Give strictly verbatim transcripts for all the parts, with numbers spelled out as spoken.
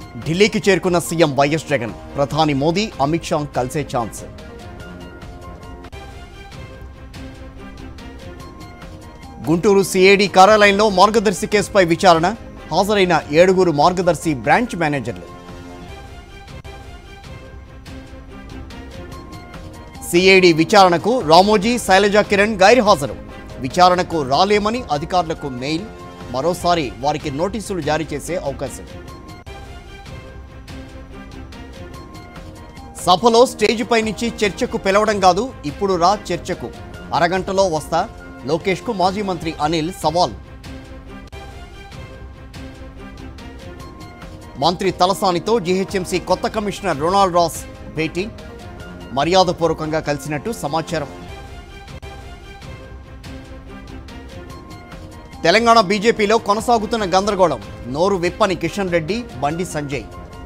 ఢిల్లీకి చేరుకున్న CM YS Jagan ప్రధాని మోదీ అమిత్ షా కలిసే ఛాన్స్. గుంటూరు సిఐడి కార్యాలయంలో మార్గదర్శి కేసుపై విచారణ, హాజరైన ఏడుగురు మార్గదర్శి బ్రాంచ్ మేనేజర్లు. సిఐడి విచారణకు రామోజీ, శైలజా కిరణ్ గైర్హాజరు. విచారణకు రాలేమని అధికారులకు మెయిల్, మరోసారి వారికి నోటీసులు జారీ చేసే అవకాశం. సభలో స్టేజ్ పై నుంచి చర్చకు పిలవడం కాదు, ఇప్పుడు రా చర్చకు, అరగంటలో వస్తా, లోకేష్ కు మాజీ మంత్రి అనిల్ సవాల్. మంత్రి తలసానితో జీహెచ్ఎంసీ కొత్త కమిషనర్ రొనాల్డ్ రాస్ భేటీ, మర్యాదపూర్వకంగా కలిసినట్టు సమాచారం. తెలంగాణ బీజేపీలో కొనసాగుతున్న గందరగోళం, నోరు విప్పని కిషన్ రెడ్డి, బండి సంజయ్.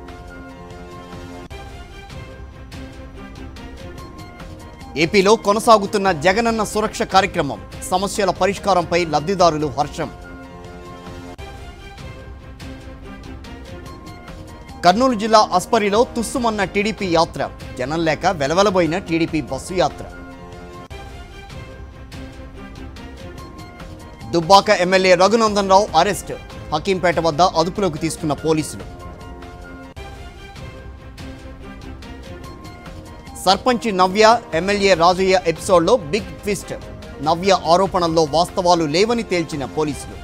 ఏపీలో కొనసాగుతున్న జగనన్న సురక్ష కార్యక్రమం, సమస్యల పరిష్కారంపై లబ్ధిదారులు హర్షం. కర్నూలు జిల్లా అస్పరిలో తుస్సుమన్న టీడీపీ యాత్ర, జనం లేక వెలవెలబోయిన టీడీపీ బస్సు యాత్ర. దుబ్బాక ఎమ్మెల్యే రఘునందన్ రావు అరెస్ట్, హకీంపేట వద్ద అదుపులోకి తీసుకున్న పోలీసులు. సర్పంచ్ నవ్య, ఎమ్మెల్యే రాజయ్య ఎపిసోడ్లో బిగ్ ట్విస్ట్, నవ్య ఆరోపణల్లో వాస్తవాలు లేవని తేల్చిన పోలీసులు.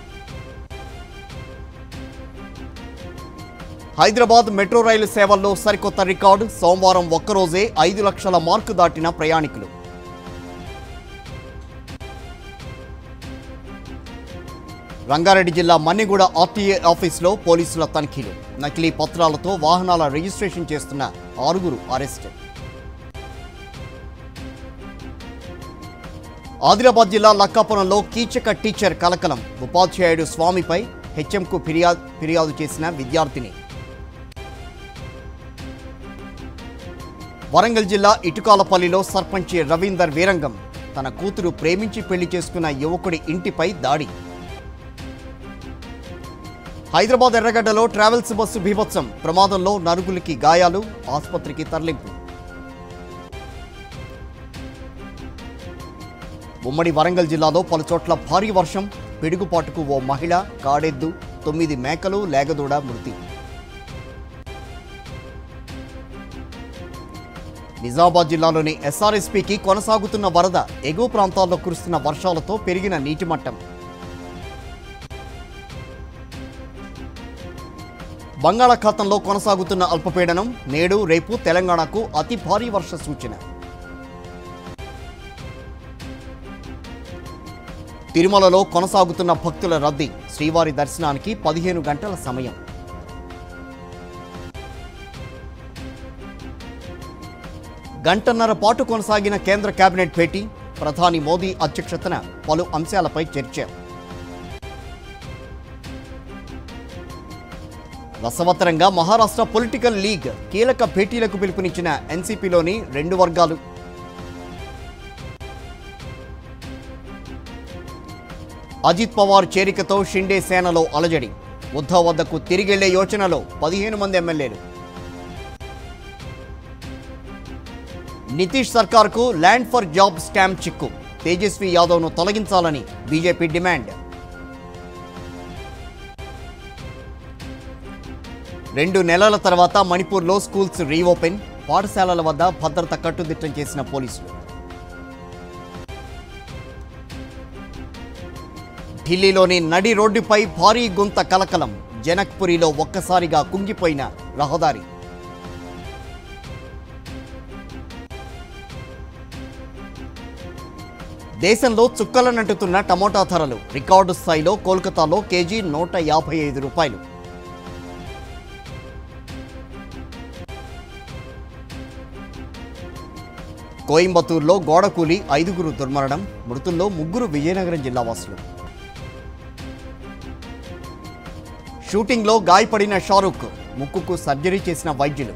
హైదరాబాద్ మెట్రో రైలు సేవల్లో సరికొత్త రికార్డు, సోమవారం ఒక్కరోజే ఐదు లక్షల మార్కు దాటిన ప్రయాణికులు. రంగారెడ్డి జిల్లా మన్నెగూడ ఆర్టీఏ ఆఫీసులో పోలీసుల తనిఖీలు, నకిలీ పత్రాలతో వాహనాల రిజిస్ట్రేషన్ చేస్తున్న ఆరుగురు అరెస్ట్. ఆదిలాబాద్ జిల్లా లక్కాపురంలో కీచక టీచర్ కలకలం, ఉపాధ్యాయుడు స్వామిపై హెచ్ఎంకు ఫిర్యాదు ఫిర్యాదు చేసిన విద్యార్థిని. వరంగల్ జిల్లా ఇటుకాలపల్లిలో సర్పంచ్ రవీందర్ వీరంగం, తన కూతురు ప్రేమించి పెళ్లి చేసుకున్న యువకుడి ఇంటిపై దాడి. హైదరాబాద్ ఎర్రగడ్డలో ట్రావెల్స్ బస్సు బీభత్సం, ప్రమాదంలో నలుగురికి గాయాలు, ఆసుపత్రికి తరలింపు. ఉమ్మడి వరంగల్ జిల్లాలో పలుచోట్ల భారీ వర్షం, పిడుగుపాటుకు ఓ మహిళ, కాడెద్దు, తొమ్మిది మేకలు, లేగదూడ మృతి. నిజామాబాద్ జిల్లాలోని ఎస్ఆర్ఎస్పీకి కొనసాగుతున్న వరద, ఎగువ ప్రాంతాల్లో కురుస్తున్న వర్షాలతో పెరిగిన నీటి మట్టం. బంగాళాఖాతంలో కొనసాగుతున్న అల్పపీడనం, నేడు రేపు తెలంగాణకు అతి భారీ వర్ష సూచన. తిరుమలలో కొనసాగుతున్న భక్తుల రద్దీ, శ్రీవారి దర్శనానికి పదిహేను గంటల సమయం. గంటన్నర పాటు కొనసాగిన కేంద్ర కేబినెట్ భేటీ, ప్రధాని మోదీ అధ్యక్షతన పలు అంశాలపై చర్చ. రసవత్తరంగా మహారాష్ట్ర పొలిటికల్ లీగ్ కీలక భేటీలకు పిలుపునిచ్చిన ఎన్సీపీలోని రెండు వర్గాలు. అజిత్ పవార్ చేరికతో షిండే సేనలో అలజడి, ఉద్ధవ్ వద్దకు తిరిగెళ్లే యోచనలో పదిహేను మంది ఎమ్మెల్యేలు. నితీష్ సర్కార్కు ల్యాండ్ ఫర్ జాబ్ స్కామ్ చిక్కు, తేజస్వి యాదవ్ను తొలగించాలని బీజేపీ డిమాండ్. రెండు నెలల తర్వాత మణిపూర్లో స్కూల్స్ రీఓపెన్, పాఠశాలల వద్ద భద్రత కట్టుదిట్టం చేసిన పోలీసులు. ఢిల్లీలోని నడి రోడ్డుపై భారీ గుంత కలకలం, జనక్పురిలో ఒక్కసారిగా కుంగిపోయిన రహదారి. దేశంలో చుక్కలనంటుతున్న టమోటా ధరలు, రికార్డు స్థాయిలో కోల్కతాలో కేజీ నూట యాభై ఐదు రూపాయలు. కోయంబత్తూరులో గోడకూలి ఐదుగురు దుర్మరణం, మృతుల్లో ముగ్గురు విజయనగరం జిల్లా వాసులు. షూటింగ్లో గాయపడిన షారూక్, ముక్కుకు సర్జరీ చేసిన వైద్యులు.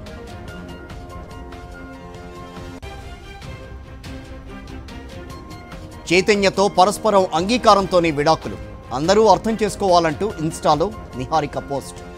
చైతన్యతో పరస్పరం అంగీకారంతోనే విడాకులు, అందరూ అర్థం చేసుకోవాలంటూ ఇన్స్టాలో నిహారిక పోస్ట్.